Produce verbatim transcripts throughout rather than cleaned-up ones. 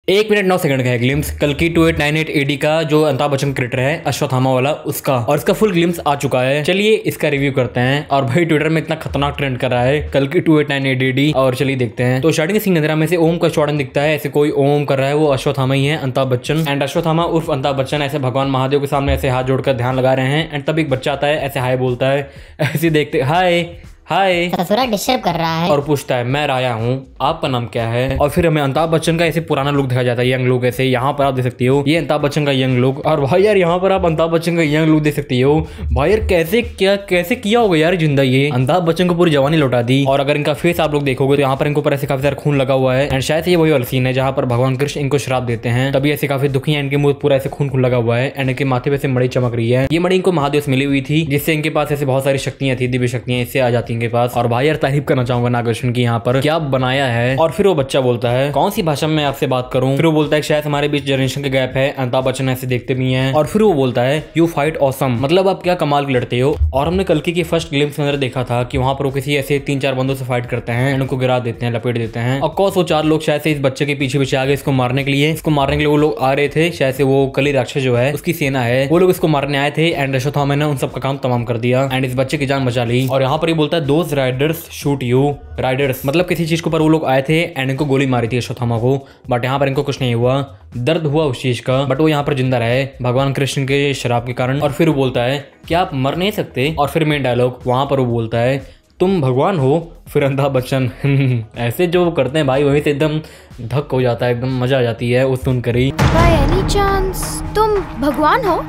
एक मिनट नौ सेकंड का है ग्लिम्स कल की two eight nine eight AD का जो अमिताभ बच्चन क्रिएटर है अश्वत्थामा वाला उसका, और इसका फुल ग्लिम्स आ चुका है। चलिए इसका रिव्यू करते हैं। और भाई ट्विटर में इतना खतरनाक ट्रेंड कर रहा है कल की two eight nine eight AD, और चलिए देखते हैं। तो स्टार्टिंग सीन नजर में से ओम का शॉर्टन दिखता है, ऐसे कोई ओम कर रहा है, वो अश्वत्थामा ही है, अमिताभ बच्चन। एंड अश्वत्थामा उर्फ अमिताभ बच्चन ऐसे भगवान महादेव के सामने ऐसे हाथ जोड़कर ध्यान लगा रहे हैं। एंड तब एक बच्चा आता है, ऐसे हाय बोलता है, ऐसे देखते हाय हाय ससुरा डिस्टर्ब कर रहा है और पूछता है मैं राया हूँ, आपका नाम क्या है। और फिर हमें अमिताभ बच्चन का ऐसे पुराना लुक दिखाया जाता है, यंग लुक। ऐसे यहाँ पर आप देख सकती हो ये अमिताभ बच्चन का यंग लुक। और भाई यार यहाँ पर आप अमिताभ बच्चन का यंग लुक देख सकती हो। भाई यार कैसे क्या कैसे किया होगा यार जिंदा, ये अमिताभ बच्चन को पूरी जवानी लौटा दी। और अगर इनका फेस आप लोग देखोगे तो यहाँ पर इनको ऊपर ऐसे काफी सारा खून लगा हुआ है। एंड शायद ये वही वाला सीन है जहाँ पर भगवान कृष्ण इनको श्राप देते हैं, तभी ऐसे काफी दुखी है, इनके मुंह पूरा ऐसे खून खून लगा हुआ है। एंड इनके माथे पे से मड़ी चमक रही है। ये मड़ी इनको महादेव से मिली हुई थी, जिससे इनके पास ऐसे बहुत सारी शक्तियां थी, दिव्य शक्तियां इससे आ जाती इनके पास। और भाई यार तारीफ करना चाहूंगा नागेश्वर की यहाँ पर क्या बनाया है। और फिर वो बच्चा बोलता है कौन सी भाषा में आपसे बात करूं। फिर वो बोलता है शायद हमारे बीच जनरेशन के गैप है, अमिताभ बच्चन ऐसे देखते भी हैं। और फिर वो बोलता है यू फाइट ऑसम, मतलब आप क्या कमाल के लड़ते हो। और हमने कल्कि की फर्स्ट ग्लिम्स के अंदर देखा था कि वहां पर वो किसी ऐसे तीन चार बंदों से फाइट करते हैं, उनको गिरा देते हैं, लपेट देते हैं। और कौन वो चार लोग शायद से इस बच्चे के पीछे पीछे आ गए इसको मारने के लिए। इसको मारने के लिए वो लोग आ रहे थे, शायद से वो कली राक्षस जो है उसकी सेना है, वो लोग इसको मारने आए थे। एंड अश्वत्थामा ने उन सबका काम तमाम कर दिया एंड इस बच्चे की जान बचा ली। और यहाँ पर ये बोलता है those riders shoot you, riders मतलब किसी चीज के ऊपर वो लोग आए थे एंड इनको गोली मारी थी अश्वत्थामा को, बट यहाँ पर इनको कुछ नहीं हुआ, दर्द हुआ उस चीज का, बट वो यहाँ पर जिंदा रहे भगवान कृष्ण के शराब के कारण। और फिर वो बोलता है क्या आप मर नहीं सकते। और फिर मेन डायलॉग वहां पर वो बोलता है तुम भगवान हो। फिर अमिताभ बच्चन ऐसे जो करते हैं भाई वही से एकदम धक हो जाता है, एकदम मजा आ जाती है वो सुनकर ही। बाय एनी चांस तुम भगवान हो।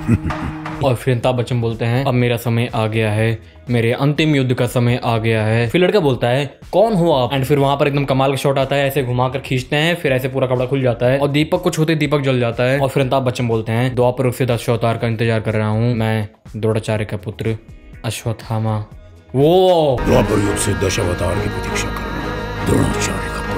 और फिर अमिताभ बच्चन बोलते हैं अब मेरा समय आ गया है, मेरे अंतिम युद्ध का समय आ गया है। फिर लड़का बोलता है कौन हो आप। एंड फिर वहां पर एकदम कमाल का शॉट आता है, ऐसे घुमाकर खींचते हैं, फिर ऐसे पूरा कपड़ा खुल जाता है और दीपक कुछ होते दीपक जल जाता है। और फिर अमिताभ बच्चन बोलते हैं द्वापर से दस अवतार का इंतजार कर रहा हूँ, मैं द्रोणाचार्य का पुत्र अश्वत्थामा। वो द्वापर युग से दश अवतार की प्रतीक्षा कर, द्रोणाचार्य का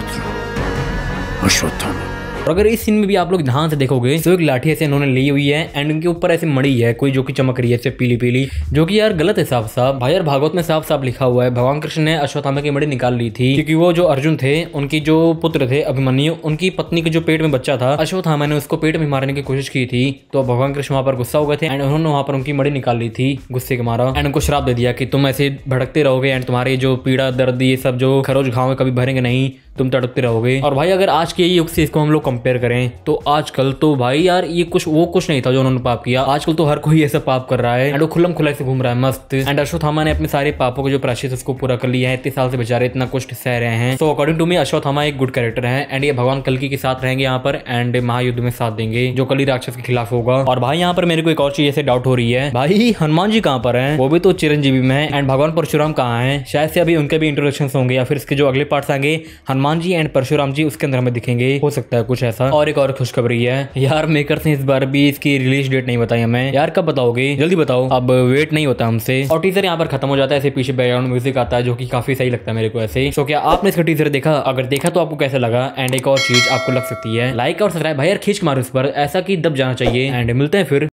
पुत्र अश्वत्थामा। और अगर इस सीन में भी आप लोग ध्यान से देखोगे तो एक लाठी ऐसे इन्होंने ली हुई है एंड उनके ऊपर ऐसे मड़ी है कोई जो कि चमक रही है ऐसे पीली पीली, जो कि यार गलत है साफ साफ। भाई यार भागवत में साफ साफ लिखा हुआ है भगवान कृष्ण ने अश्वत्थामा की मड़ी निकाल ली थी क्योंकि वो जो अर्जुन थे उनकी जो पुत्र थे अभिमन्यु, उनकी पत्नी के जो पेट में बच्चा था अश्वत्थामा ने उसको पेट में मारने की कोशिश की थी। तो भगवान कृष्ण वहां पर गुस्सा हो गए थे एंड उन्होंने वहां पर उनकी मड़ी निकाल ली थी गुस्से के मारा। एंड उनको श्राप दे दिया कि तुम ऐसे भड़कते रहोगे एंड तुम्हारी जो पीड़ा दर्द ये सब जो खरोच घाव कभी भरेंगे नहीं, तुम तड़पते रहोगे। और भाई अगर आज के युग से इसको हम लोग कंपेयर करें तो आजकल तो भाई यार ये कुछ वो कुछ नहीं था जो उन्होंने पाप किया। आजकल तो हर कोई ऐसा पाप कर रहा है एंड वो खुल्लम खुला से घूम रहा है मस्त। एंड अश्वत्थामा ने अपने सारे पापों के जो प्रायश्चित उसको पूरा कर लिया है, इतने साल से बेचारे इतना कुछ सह रहे हैं। So according to me Ashwatthama एक गुड कैरेक्टर है एंड ये भगवान कल्कि के साथ रहेंगे यहाँ पर एंड महायुद्ध में साथ देंगे जो कली राक्षस के खिलाफ होगा। और भाई यहाँ पर मेरे को एक और चीज ऐसे डाउट हो रही है, भाई हनुमान जी कहाँ पर है, वो भी तो चिरंजीवी में है। एंड भगवान परशुराम कहाँ है, शायद से अभी उनके भी इंट्रोडक्शन होंगे या फिर इसके जो अगले पार्ट्स आएंगे हनुमान जी एंड परशुराम जी उसके अंदर हमें दिखेंगे, हो सकता है कुछ ऐसा। और एक और खुशखबरी है यार, मेकर्स ने इस बार भी इसकी रिलीज डेट नहीं बताई हमें। यार कब बताओगे, जल्दी बताओ, अब वेट नहीं होता हमसे। और टीजर यहाँ पर खत्म हो जाता है, ऐसे पीछे बैकग्राउंड म्यूजिक आता है जो कि काफी सही लगता है मेरे को ऐसे। सो क्या आपने इसका टीजर देखा, अगर देखा तो आपको कैसा लगा। एंड एक और चीज आपको लग सकती है लाइक और सब्सक्राइब भाई यार खींच मारो इस पर, ऐसा कि दब जाना चाहिए। एंड मिलते हैं फिर।